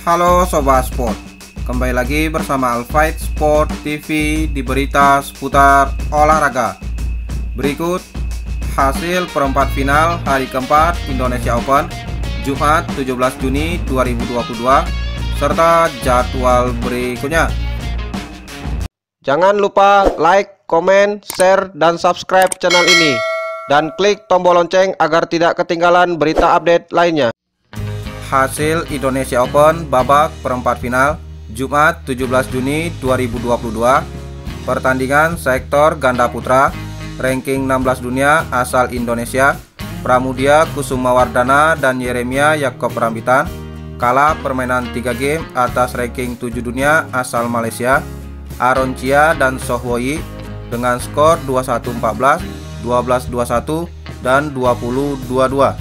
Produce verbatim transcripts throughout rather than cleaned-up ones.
Halo Sobat Sport, kembali lagi bersama Alfight Sport T V di berita seputar olahraga. Berikut hasil perempat final hari keempat Indonesia Open Jumat tujuh belas Juni dua ribu dua puluh dua serta jadwal berikutnya. Jangan lupa like, komen, share, dan subscribe channel ini dan klik tombol lonceng agar tidak ketinggalan berita update lainnya. Hasil Indonesia Open babak perempat final Jumat tujuh belas Juni dua ribu dua puluh dua. Pertandingan sektor ganda putra, ranking enam belas dunia asal Indonesia, Pramudia Kusumawardana dan Yeremia Yaakob Rambitan kalah permainan tiga game atas ranking tujuh dunia asal Malaysia, Aaron Chia dan Sohwoi dengan skor dua puluh satu empat belas, dua belas dua puluh satu, dan dua puluh dua puluh dua.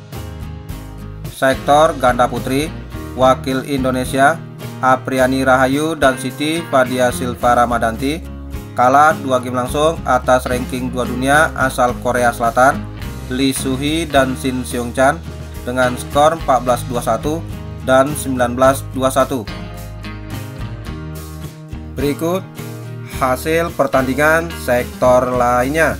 Sektor ganda putri, wakil Indonesia Apriani Rahayu dan Siti Fadia Silva Ramadanti kalah dua game langsung atas ranking dua dunia asal Korea Selatan, Lee Suhee dan Shin Seung Chan dengan skor empat belas dua puluh satu dan sembilan belas dua puluh satu. Berikut hasil pertandingan sektor lainnya.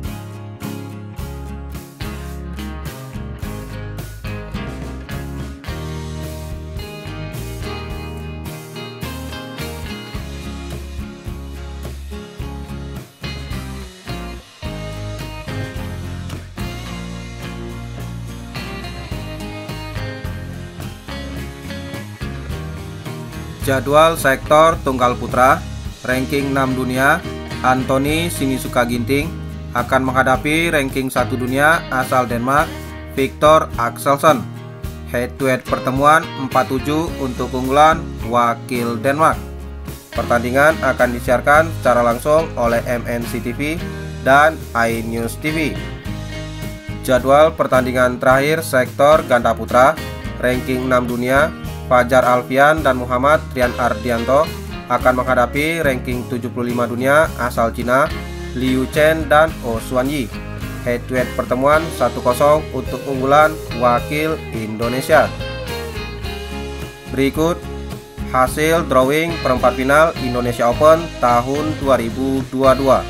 Jadwal sektor tunggal putra, ranking enam dunia, Anthony Sinisuka Ginting akan menghadapi ranking satu dunia asal Denmark, Victor Axelsen. Head to head pertemuan empat tujuh untuk unggulan wakil Denmark. Pertandingan akan disiarkan secara langsung oleh M N C T V dan iNews T V. Jadwal pertandingan terakhir sektor ganda putra, ranking enam dunia, Fajar Alfian dan Muhammad Trian Ardianto akan menghadapi ranking tujuh puluh lima dunia asal Cina, Liu Chen dan Oh Xuan Yi. Head to head pertemuan satu kosong untuk unggulan wakil Indonesia. Berikut hasil drawing perempat final Indonesia Open tahun dua ribu dua puluh dua.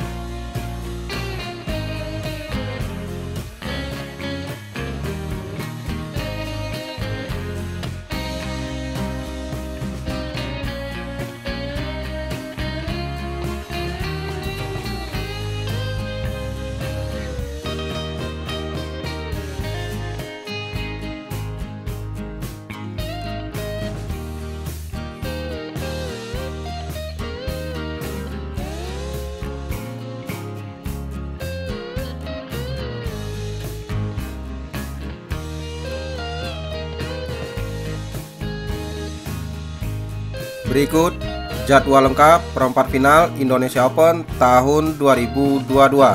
Berikut jadwal lengkap perempat final Indonesia Open tahun dua ribu dua puluh dua.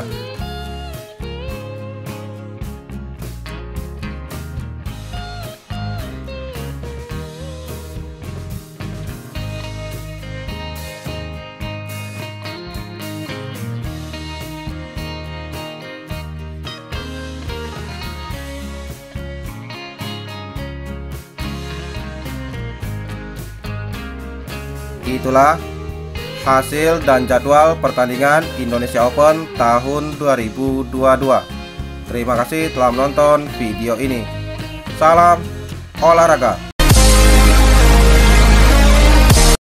Itulah hasil dan jadwal pertandingan Indonesia Open tahun dua ribu dua puluh dua. Terima kasih telah menonton video ini. Salam olahraga.